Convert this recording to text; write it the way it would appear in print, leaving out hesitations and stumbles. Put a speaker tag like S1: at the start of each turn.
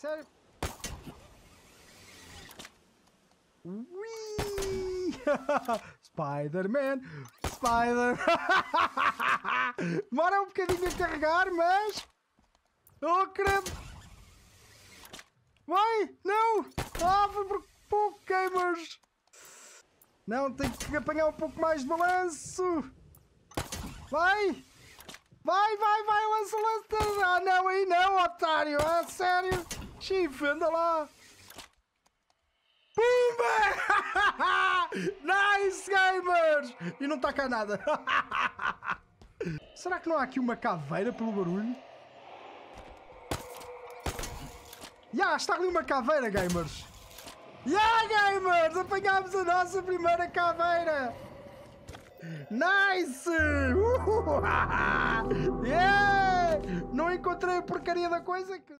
S1: sério? Ui! Spider-Man! Spider! Demora um bocadinho a carregar, mas... Oh, credo! Vai! Não! Ah, foi por pouco, gamers! Não, tenho que apanhar um pouco mais de balanço! Vai! Vai, vai, vai! Lança, lança! Ah, não, aí não, otário! Ah, sério! Chifre, anda lá! Pumba! Nice, gamers! E não está cá nada. Será que não há aqui uma caveira pelo barulho? Está ali uma caveira, gamers. Gamers! Apanhámos a nossa primeira caveira. Nice! Yeah! Não encontrei a porcaria da coisa que...